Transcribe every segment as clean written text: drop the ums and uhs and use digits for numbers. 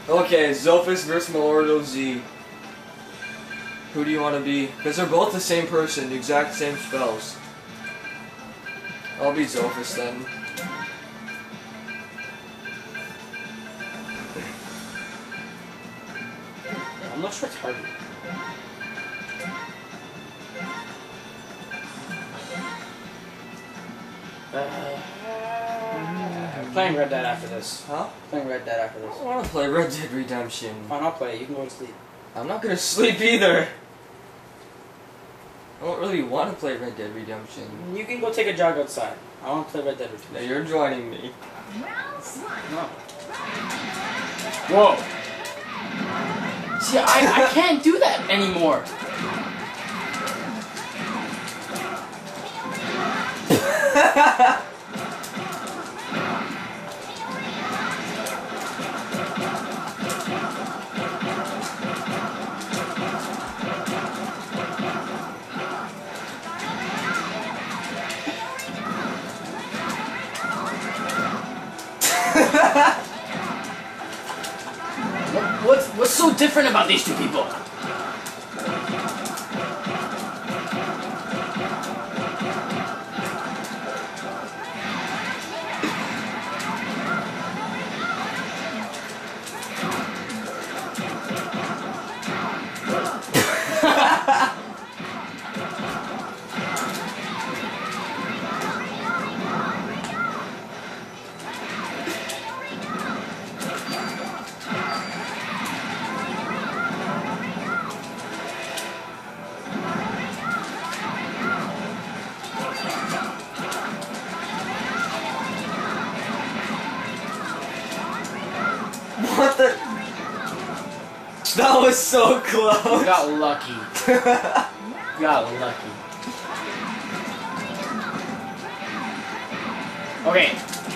Okay, Zophis versus milordo-z. Who do you want to be? Because they're both the same person, the exact same spells. I'll be Zophis then. I'm not sure it's hard. Playing Red Dead after this. Huh? Playing Red Dead after this. I want to play Red Dead Redemption. Fine, I'll play it. You can go to sleep. I'm not gonna sleep either. I don't really want to play Red Dead Redemption. You can go take a jog outside. I want to play Red Dead Redemption. Now you're joining me. No. Whoa. See, I can't do that anymore. What's so different about these two people? What the? That was so close. You got lucky. You got lucky. Okay.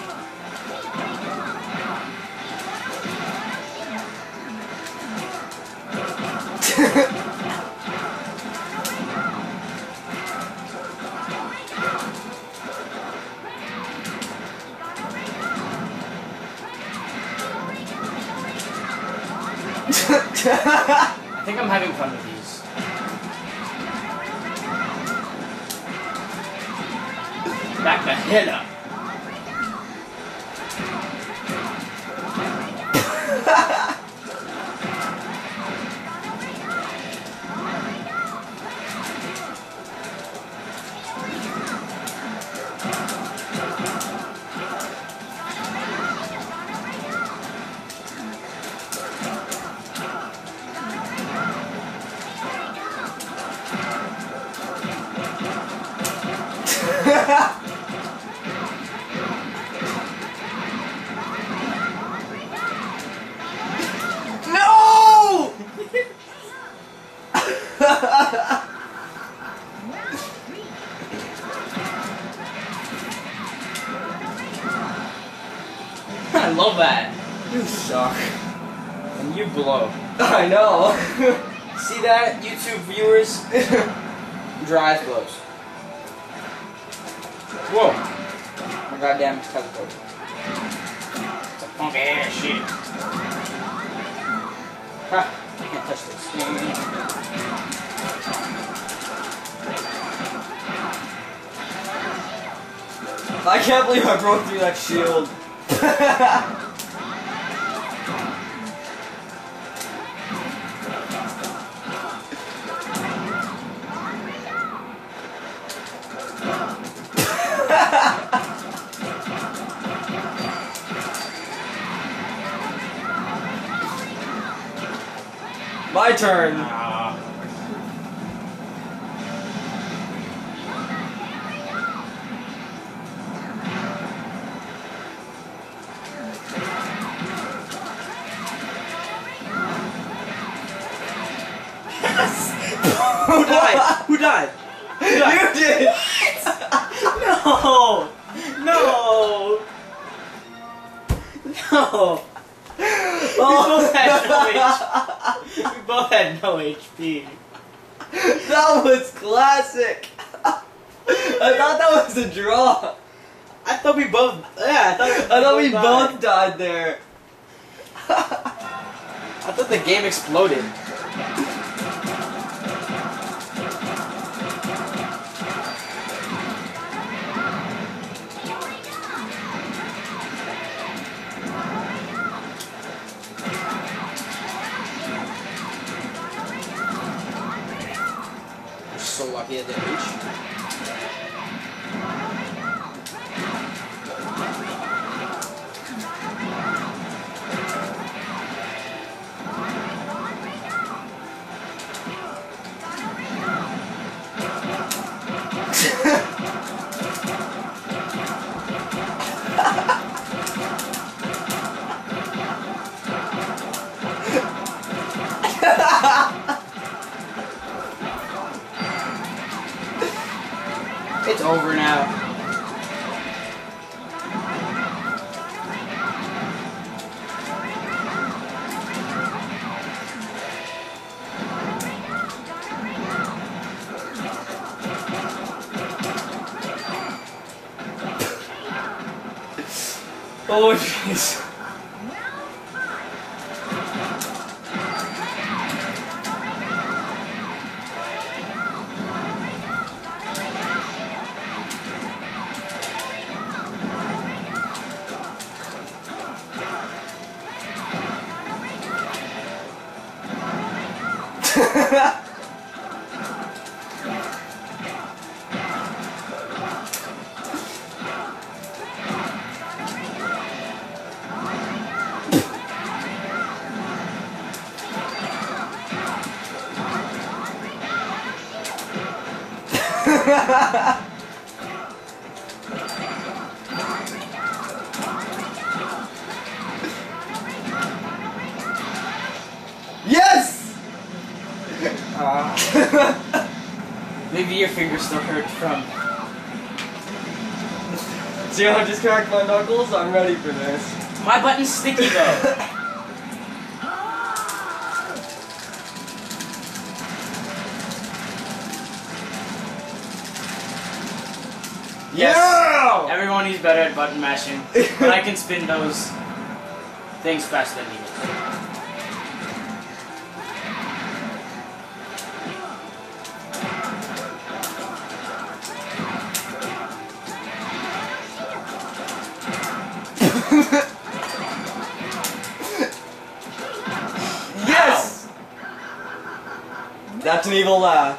I think I'm having fun with these. Back the hell up. No! I love that. You suck. And you blow. I know. See that, YouTube viewers? Dry eyes blows. Whoa. My goddamn teleport. It's a funky ass shit. Ha! I can't touch this. I can't believe I broke through that shield. My turn. Who died? Who died? Who died? You did. No! No! No! We both had no HP. That was classic. I thought that was a draw. I thought we both. Yeah, I thought we both died there. I thought the game exploded. You're so lucky I didn't reach. It's over now. Oh jeez. Yes! Maybe your fingers still hurt from. See how I just cracked my knuckles? I'm ready for this. My button's sticky though. Yes! Yeah! Everyone is better at button mashing, but I can spin those things faster than you. Yes! That's an evil laugh.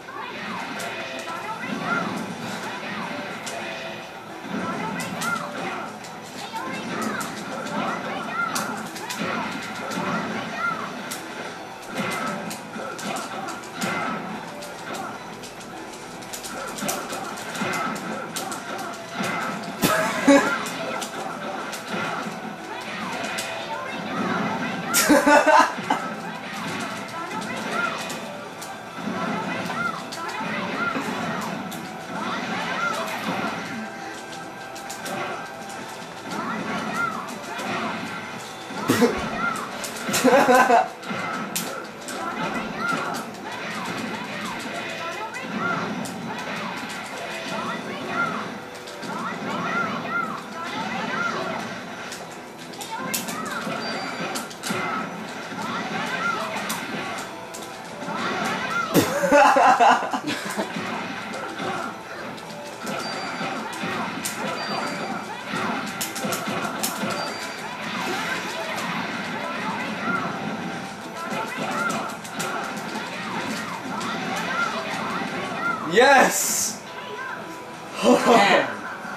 Yes! Man.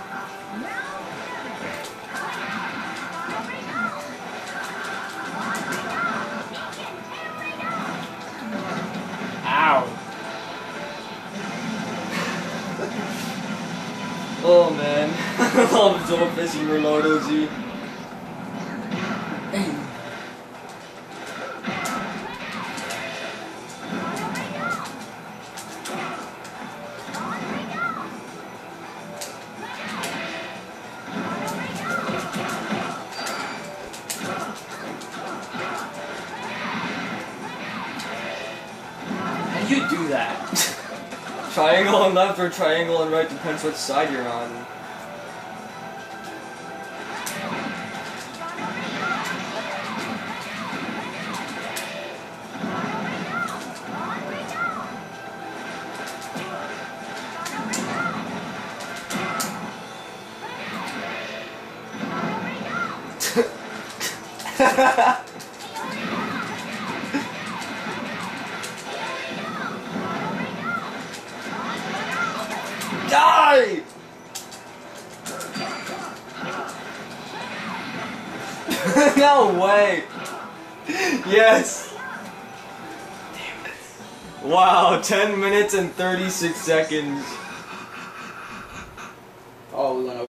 Ow. Oh man, I love Zolfus and milordo-z. How do you do that? Triangle on left or triangle on right, depends what side you're on. Die! No way! Yes! Damn it. Wow, 10 minutes and 36 seconds. Oh, we're gonna